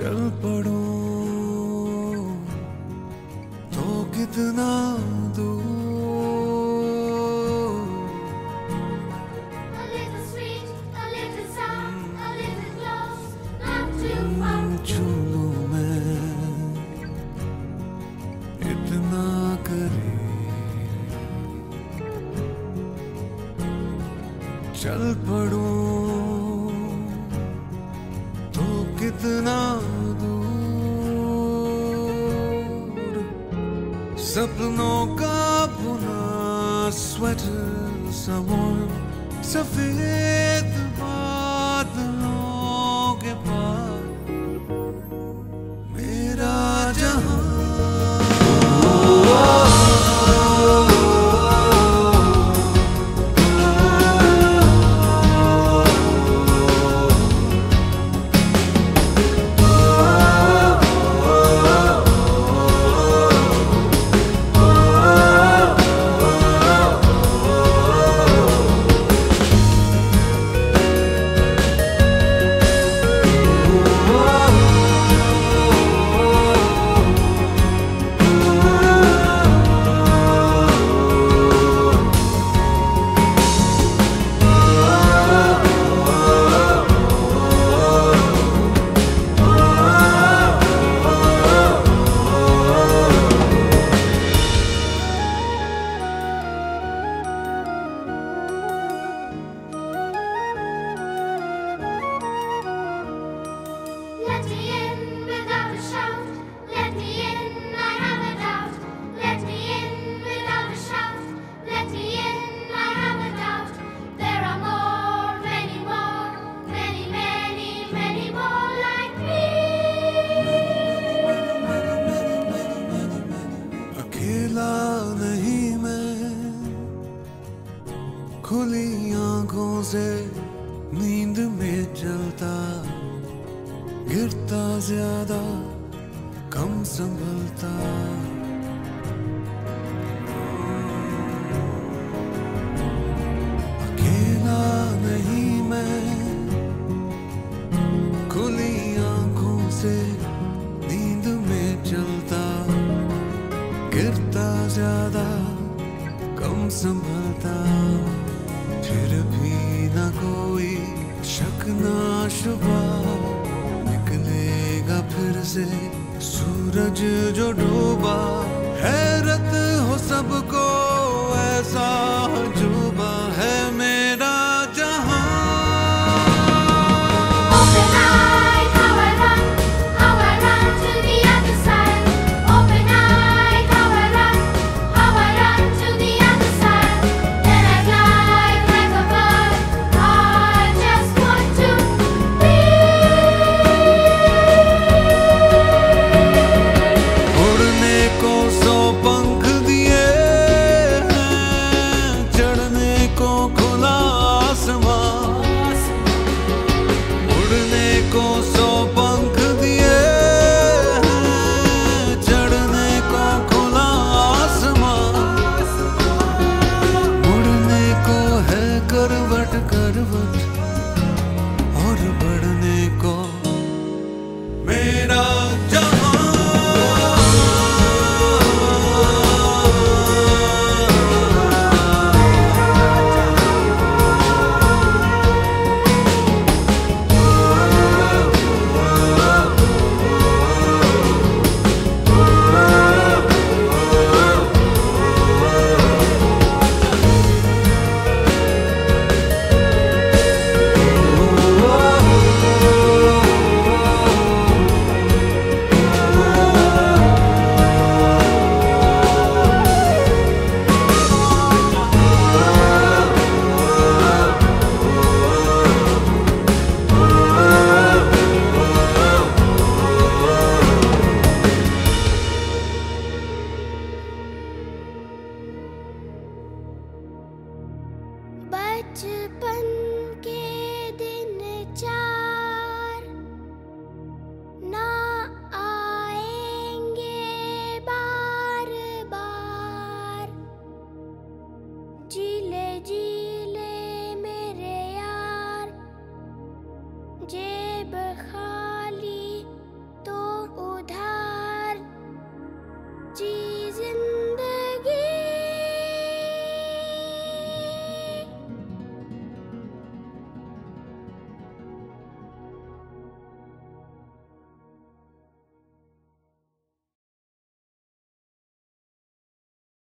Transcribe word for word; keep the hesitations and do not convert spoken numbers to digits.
चल पड़ो तो कितना दूर, A little sweet, a little sour, a little close, not too far. छू लूं मैं इतना करीब, चल पड़ो तो कितना दूर, सपनों का बुना स्वेटर सवार, सफेद बादलों के पार मेरा जहां। Let me in without a shout. Let me in, I have a doubt. Let me in without a shout. Let me in, I have a doubt. There are more, many more, many, many, many more like me. अकेला नहीं मैं, खुली आंखों से नींद में चलता, गिरता ज्यादा कम संभलता। अकेला नहीं मैं, खुली आंखों से नींद में चलता, गिरता ज्यादा कम संभलता। फिर भी न कोई शक ना शुबा, निकलेगा फिर से सूरज जो डूबा। हैरत हो सबको ऐसा जुबा है मेरा जहां। Open eye, how I run, how I run to the other side. Open eye, how I run, how I run to the other side. Then I glide like a bird. I just want to be. उड़ने को सौ पंख दिए हैं, चढ़ने को खुला आसमां। उड़ने को सौ पंख दिए हैं, चढ़ने को खुला आसमां। मुड़ने को है करवट करवट, और बढ़ने को मेरा जहां। बचपन